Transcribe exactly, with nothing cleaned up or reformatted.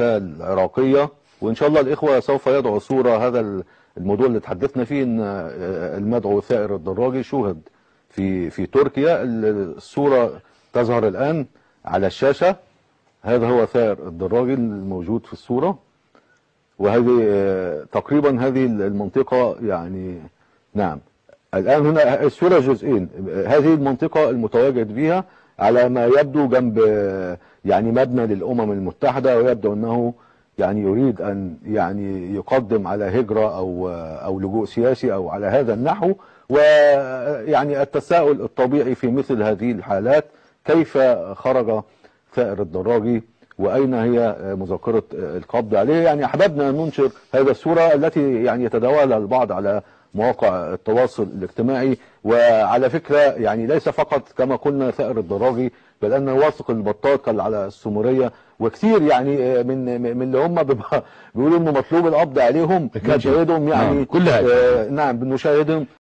العراقية، وإن شاء الله الإخوة سوف يضعوا صورة. هذا الموضوع اللي تحدثنا فيه إن المدعو ثائر الدراجي شوهد في في تركيا. الصورة تظهر الآن على الشاشة. هذا هو ثائر الدراجي الموجود في الصورة، وهذه تقريبا هذه المنطقة يعني. نعم، الآن هنا الصورة جزئين. هذه المنطقة المتواجد بها على ما يبدو جنب يعني مبنى للأمم المتحدة، ويبدو أنه يعني يريد أن يعني يقدم على هجرة أو أو لجوء سياسي أو على هذا النحو. ويعني التساؤل الطبيعي في مثل هذه الحالات كيف خرج ثائر الدراجي وأين هي مذكرة القبض عليه؟ يعني أحببنا ننشر هذه الصورة التي يعني يتداولها البعض على مواقع التواصل الاجتماعي. وعلى فكرة يعني ليس فقط كما قلنا ثائر الدراجي، بل أن واثق البطاط كان على السومرية وكثير يعني من من اللي هم بيقولوا انه مطلوب القبض عليهم. بنشاهدهم يعني نعم, كل آه نعم بنشاهدهم